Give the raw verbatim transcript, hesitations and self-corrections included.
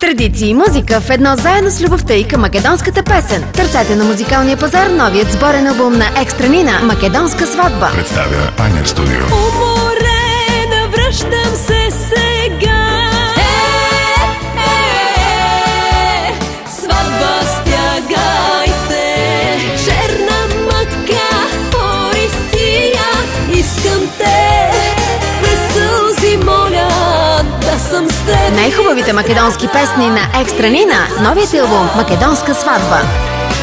Традиции и музика в едно заедно с любовта и към македонската песен. Търсете на музикалния пазар новият сборен албум на Екстра Нина „Македонска сватба“. Представя Пайнер Студио. Уморена, връщам се сега. Е, е, сватба стягайте. Черна мъка, Орисия, искам те. Без сълзи моля да съм с теб. Най-хубавите македонски песни на Екстра Нина, новият албум „Македонска сватба“.